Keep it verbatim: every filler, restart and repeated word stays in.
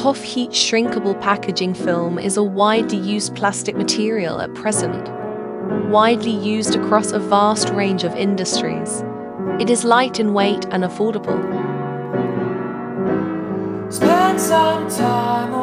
P O F heat shrinkable packaging film is a widely used plastic material at present, widely used across a vast range of industries. It is light in weight and affordable. Spend some time